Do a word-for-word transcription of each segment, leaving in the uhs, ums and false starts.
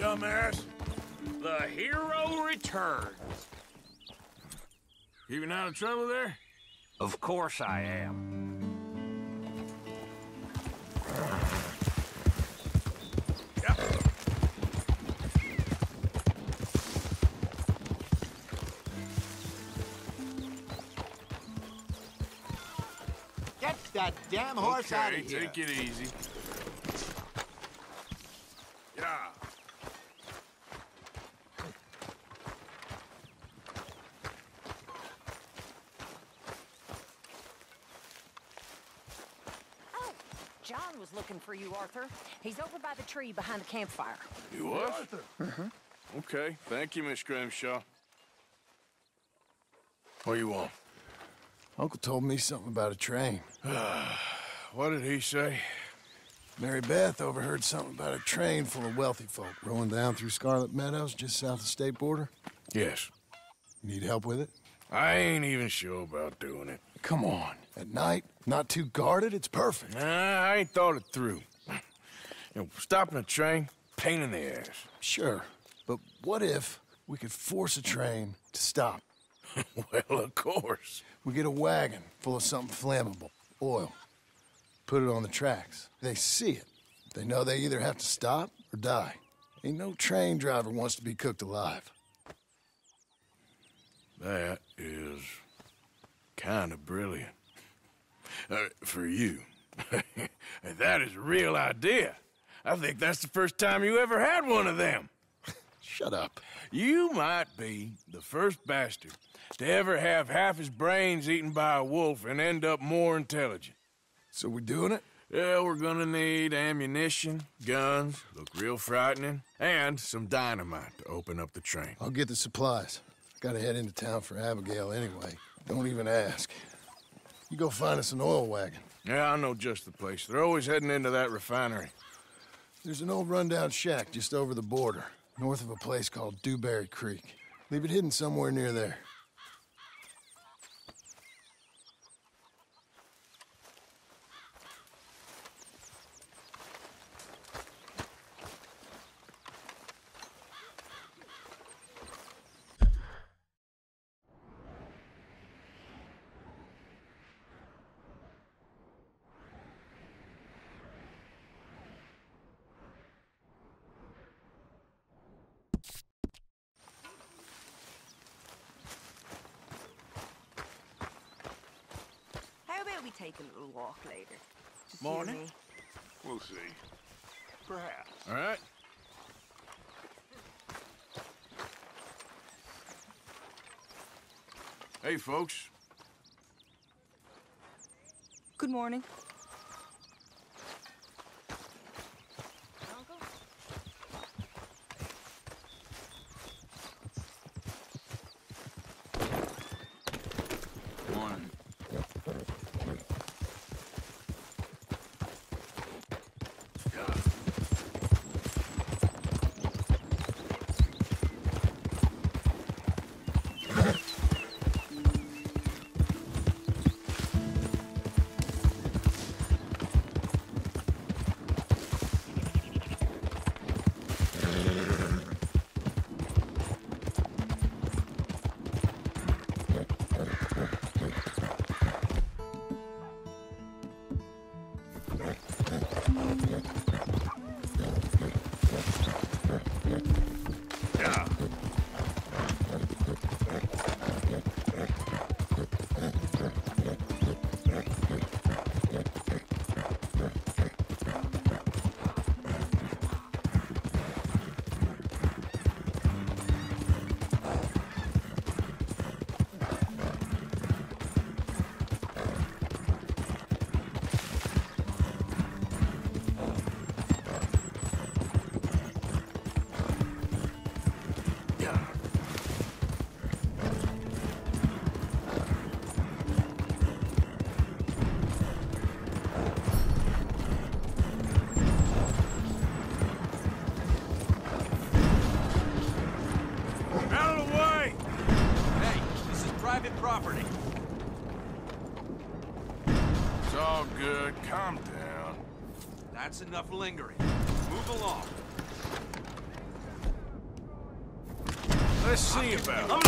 dumbass. The hero returns. Keeping out of trouble there? Of course I am. Yep. Get that damn horse okay, out of here. Take it easy. Yeah. Oh, John was looking for you, Arthur. He's over by the tree behind the campfire. You what? Mm-hmm. Okay, thank you, Miss Grimshaw. What do you want? Uncle told me something about a train. What did he say? Mary Beth overheard something about a train full of wealthy folk rolling down through Scarlet Meadows just south of the state border. Yes. You need help with it? I ain't even sure about doing it. Come on. At night, not too guarded, it's perfect. Nah, I ain't thought it through. You know, stopping a train, pain in the ass. Sure, but what if we could force a train to stop? Well, of course. We get a wagon full of something flammable, oil. Put it on the tracks. They see it. They know they either have to stop or die. Ain't no train driver wants to be cooked alive. That is kind of brilliant. Uh, for you. That is a real idea. I think that's the first time you ever had one of them. Shut up. You might be the first bastard to ever have half his brains eaten by a wolf and end up more intelligent. So we doing it? Yeah, we're gonna need ammunition, guns, look real frightening, and some dynamite to open up the train. I'll get the supplies. Gotta head into town for Abigail anyway. Don't even ask. You go find us an oil wagon. Yeah, I know just the place. They're always heading into that refinery. There's an old rundown shack just over the border, north of a place called Dewberry Creek. Leave it hidden somewhere near there. How about we take a little walk later? Just Morning. you and me. We'll see. Perhaps. All right. Hey, folks. Good morning. Uncle? Morning. Yeah. Out of the way! Hey, this is private property. It's all good. Calm down. That's enough lingering. Move along. Let's see about it.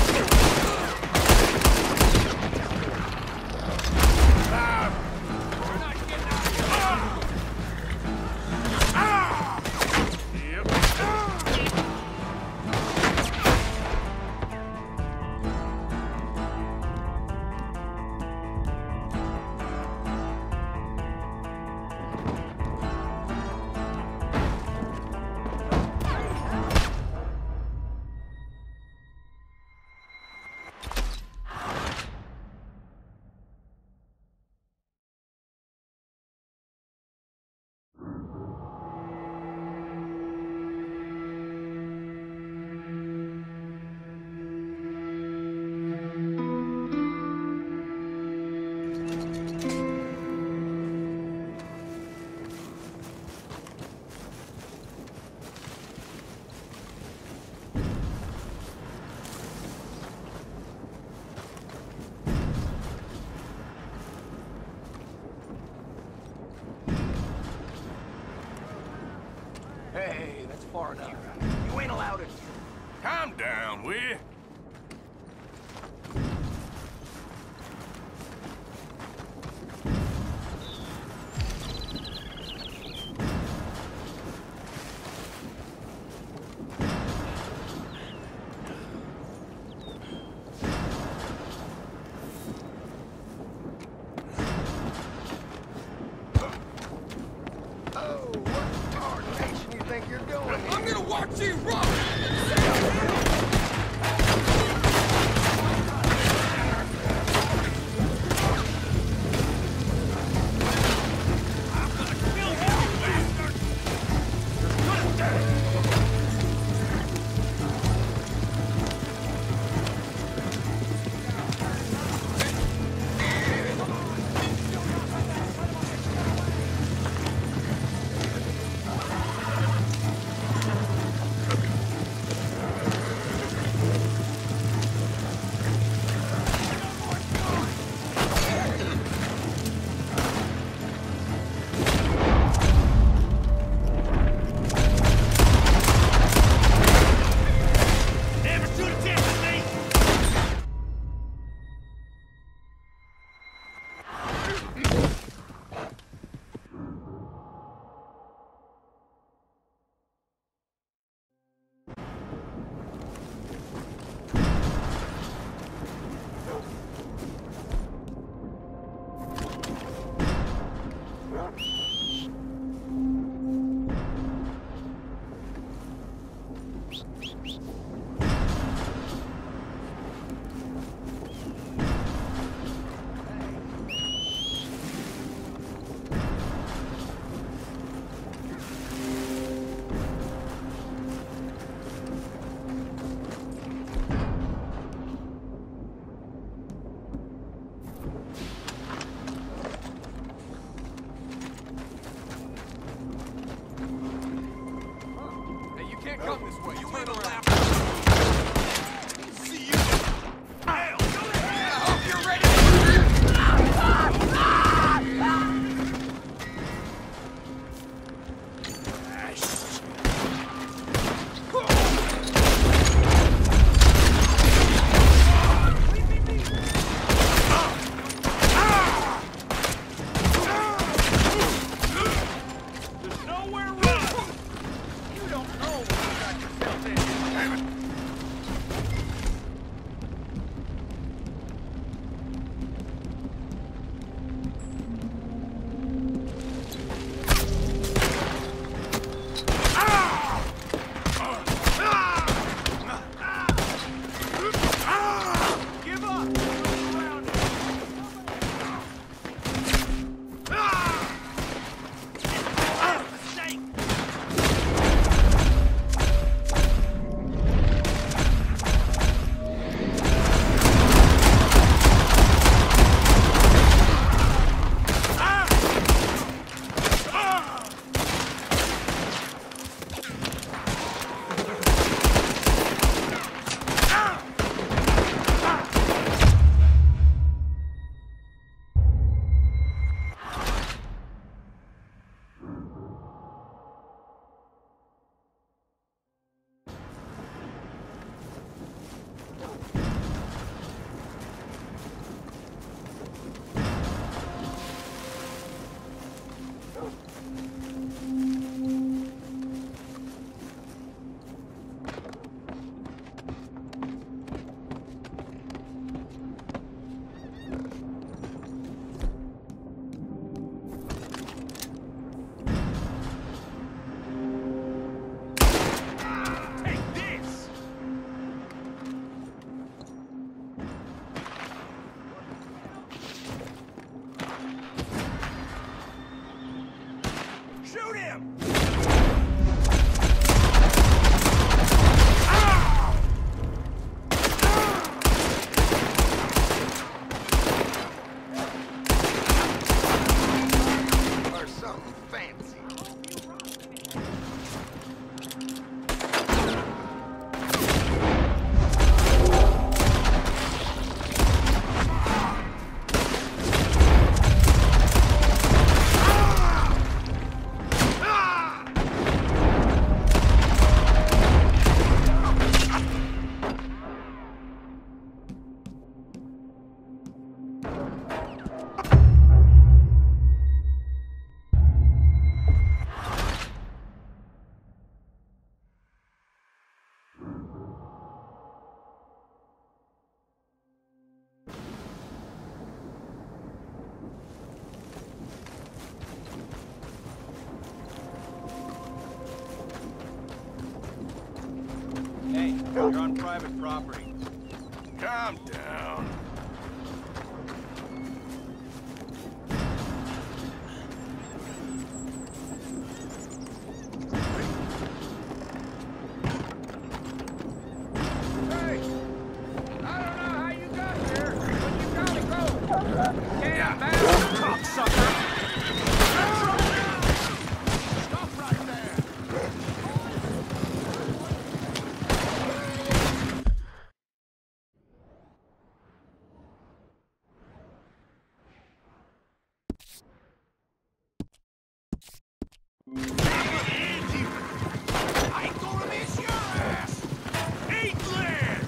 Hey, that's far enough. You ain't allowed it. Calm down, will you? I'm gonna watch you run! Come this way. You turn around. See you. Hell, I hope you're ready. There's nowhere to run. You don't know what you got yourself in. Give up. Look around you. Mistake. You're on private property. Calm down. Hey! I don't know how you got here, but you gotta go. Damn, man! Cocksucker! Stop right there! I ain't gonna miss your ass! Eat lead!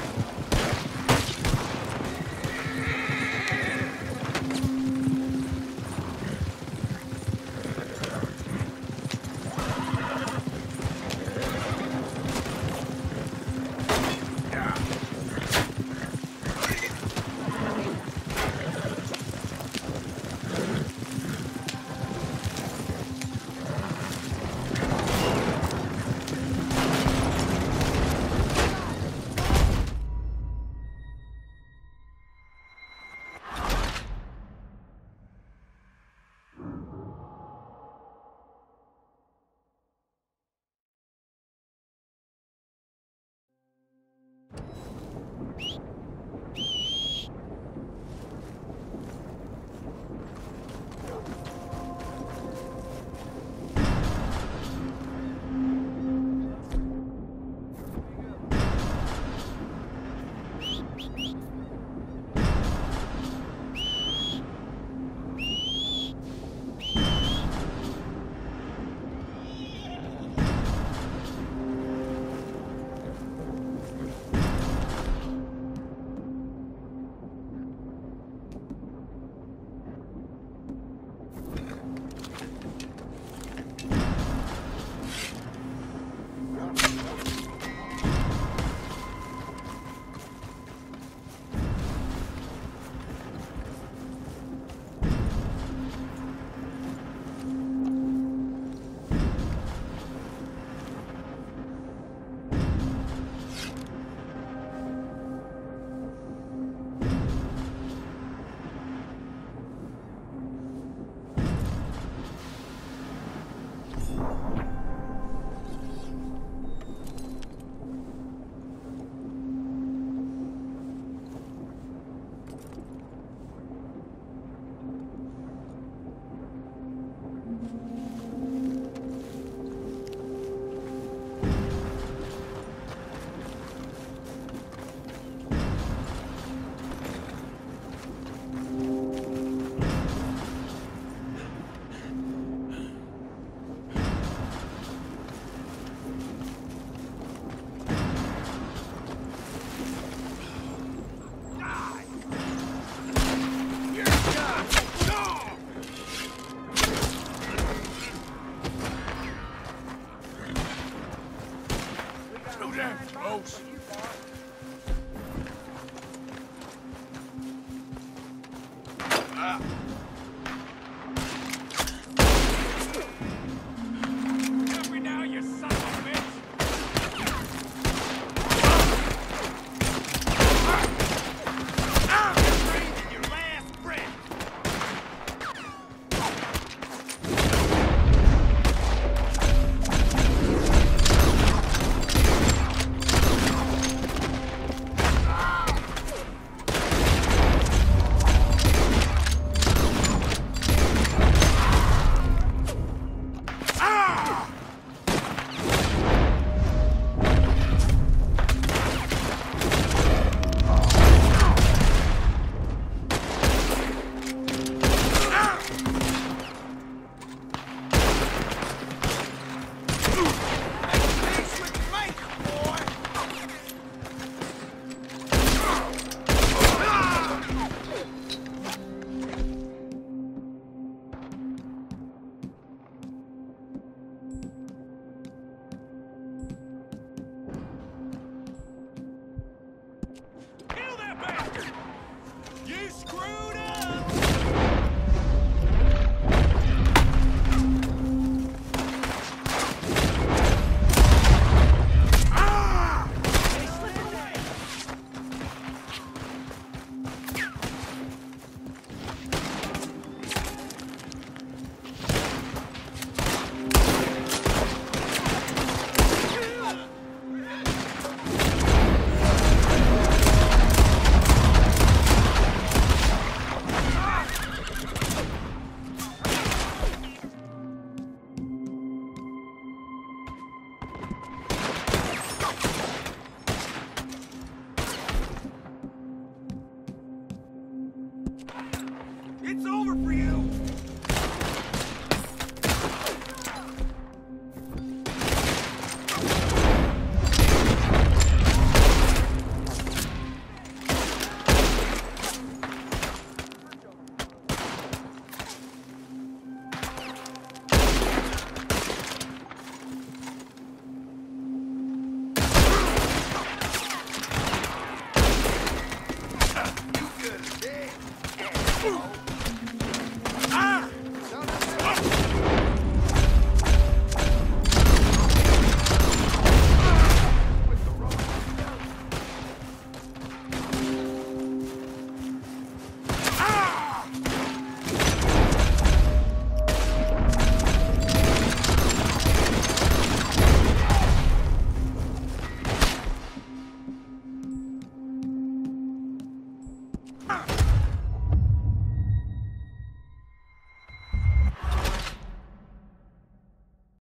Close. Ah.